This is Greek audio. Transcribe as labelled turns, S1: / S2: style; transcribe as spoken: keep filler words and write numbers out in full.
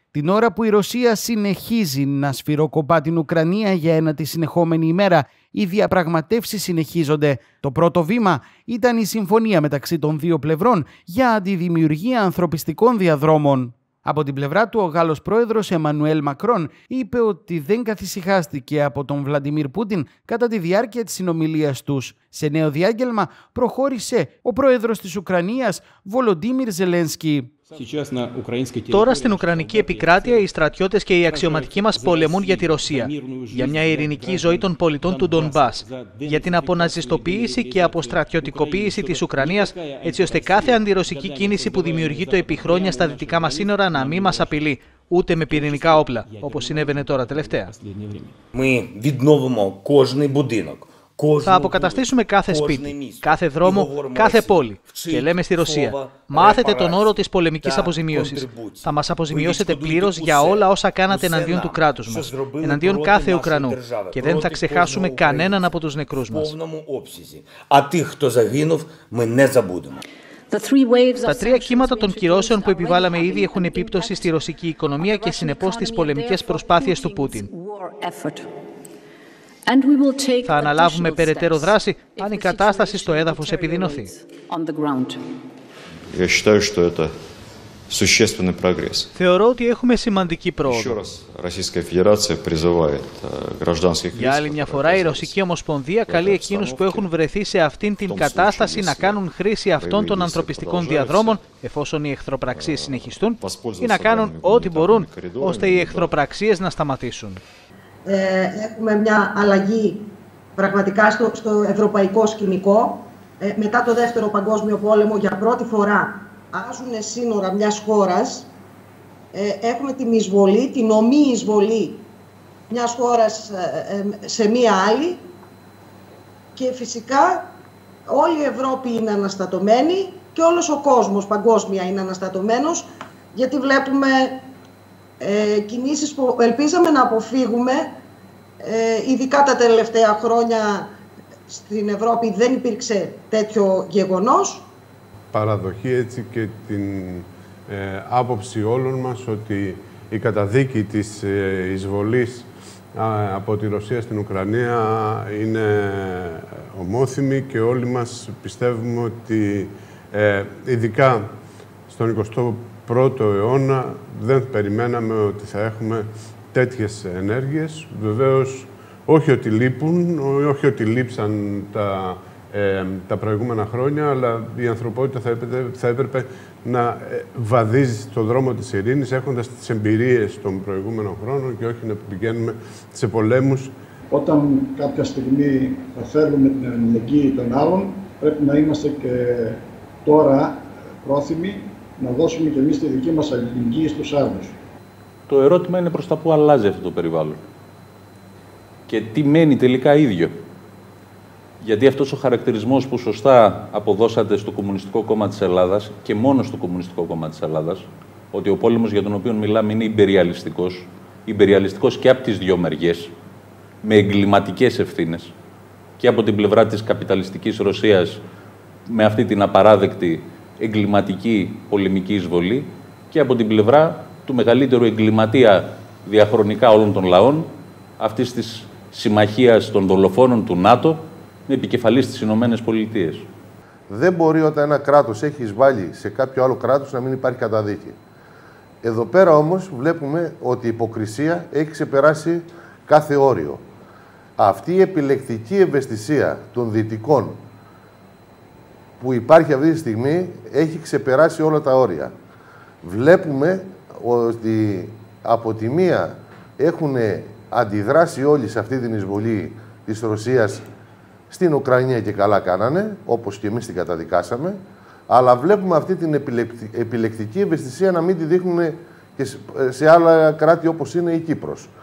S1: Την ώρα που η Ρωσία συνεχίζει να σφυροκοπά την Ουκρανία για ένατη συνεχόμενη ημέρα, οι διαπραγματεύσεις συνεχίζονται. Το πρώτο βήμα ήταν η συμφωνία μεταξύ των δύο πλευρών για αντιδημιουργία ανθρωπιστικών διαδρόμων. Από την πλευρά του, ο Γάλλος πρόεδρος Εμμανουέλ Μακρόν είπε ότι δεν καθησυχάστηκε από τον Βλαντιμίρ Πούτιν κατά τη διάρκεια της συνομιλίας τους. Σε νέο διάγγελμα προχώρησε ο πρόεδρος της Ουκρανίας, Βολοντίμιρ Ζελένσκι.
S2: Τώρα στην Ουκρανική επικράτεια οι στρατιώτες και οι αξιωματικοί μας πολεμούν για τη Ρωσία, για μια ειρηνική ζωή των πολιτών του Ντονμπάς, για την αποναζιστοποίηση και αποστρατιωτικοποίηση της Ουκρανίας, έτσι ώστε κάθε αντιρωσική κίνηση που δημιουργείται επί χρόνια στα δυτικά μας σύνορα να μην μας απειλεί, ούτε με πυρηνικά όπλα, όπως συνέβαινε τώρα τελευταία. Θα αποκαταστήσουμε κάθε σπίτι, κάθε δρόμο, κάθε πόλη. Και λέμε στη Ρωσία, μάθετε τον όρο της πολεμικής αποζημίωσης. Θα μας αποζημιώσετε πλήρως για όλα όσα κάνατε εναντίον του κράτους μας, εναντίον κάθε Ουκρανού. Και δεν θα ξεχάσουμε κανέναν από τους νεκρούς μας. Τα τρία κύματα των κυρώσεων που επιβάλαμε ήδη έχουν επίπτωση στη ρωσική οικονομία και συνεπώς στις πολεμικές προσπάθειες του Πούτιν. Θα αναλάβουμε περαιτέρω δράση αν η κατάσταση στο έδαφος επιδεινωθεί. Θεωρώ ότι έχουμε σημαντική πρόοδο. Για άλλη μια φορά η Ρωσική Ομοσπονδία καλεί εκείνους που έχουν βρεθεί σε αυτήν την κατάσταση να κάνουν χρήση αυτών των ανθρωπιστικών διαδρόμων εφόσον οι εχθροπραξίες συνεχιστούν ή να κάνουν ό,τι μπορούν ώστε οι εχθροπραξίες να σταματήσουν.
S3: Ε, έχουμε μια αλλαγή πραγματικά στο, στο ευρωπαϊκό σκηνικό. Ε, μετά το Δεύτερο Παγκόσμιο Πόλεμο, για πρώτη φορά αλλάζουν σύνορα μιας χώρας. Ε, έχουμε την εισβολή, την ομή εισβολή μιας χώρας ε, ε, σε μία άλλη. Και φυσικά όλη η Ευρώπη είναι αναστατωμένη και όλος ο κόσμος παγκόσμια είναι αναστατωμένος, γιατί βλέπουμε Ε, κινήσεις που ελπίζαμε να αποφύγουμε, ε, ειδικά τα τελευταία χρόνια στην Ευρώπη δεν υπήρξε τέτοιο γεγονός.
S4: Παραδοχή έτσι και την ε, άποψη όλων μας ότι η καταδίκη της ε, εισβολής α, από τη Ρωσία στην Ουκρανία είναι ομόθυμη και όλοι μας πιστεύουμε ότι ε, ειδικά στον εικοστό πρώτο αιώνα δεν περιμέναμε ότι θα έχουμε τέτοιες ενέργειες. Βεβαίως, όχι ότι λείπουν, όχι ότι λείψαν τα, ε, τα προηγούμενα χρόνια, αλλά η ανθρωπότητα θα έπρεπε, θα έπρεπε να βαδίζει στον δρόμο της ειρήνης, έχοντας τις εμπειρίες των προηγούμενων χρόνων και όχι να πηγαίνουμε σε πολέμους.
S5: Όταν κάποια στιγμή θα θέλουμε την αλληλεγγύη των άλλων, πρέπει να είμαστε και τώρα πρόθυμοι να δώσουμε και εμείς τη δική μας αλληλεγγύη στους άλλους.
S6: Το ερώτημα είναι προς τα πού αλλάζει αυτό το περιβάλλον και τι μένει τελικά ίδιο. Γιατί αυτός ο χαρακτηρισμός που σωστά αποδώσατε στο Κομμουνιστικό Κόμμα της Ελλάδας και μόνο στο Κομμουνιστικό Κόμμα της Ελλάδας, ότι ο πόλεμος για τον οποίο μιλάμε είναι υπεριαλιστικός, υπεριαλιστικός και από τις δυο μεριές, με εγκληματικές ευθύνες, και από την πλευρά της καπιταλιστικής Ρωσίας με αυτή την απαράδεκτη εγκληματική πολεμική εισβολή και από την πλευρά του μεγαλύτερου εγκληματία διαχρονικά όλων των λαών, αυτής της συμμαχίας των δολοφόνων του ΝΑΤΟ, με επικεφαλής στις Ηνωμένες Πολιτείες.
S7: Δεν μπορεί όταν ένα κράτος έχει εισβάλει σε κάποιο άλλο κράτος να μην υπάρχει καταδίκη. Εδώ πέρα όμως βλέπουμε ότι η υποκρισία έχει ξεπεράσει κάθε όριο. Αυτή η επιλεκτική ευαισθησία των δυτικών που υπάρχει αυτή τη στιγμή έχει ξεπεράσει όλα τα όρια. Βλέπουμε ότι από τη μία έχουν αντιδράσει όλοι σε αυτή την εισβολή της Ρωσίας στην Ουκρανία και καλά κάνανε, όπως και εμείς την καταδικάσαμε, αλλά βλέπουμε αυτή την επιλεκτική ευαισθησία να μην τη δείχνουν και σε άλλα κράτη όπως είναι η Κύπρος.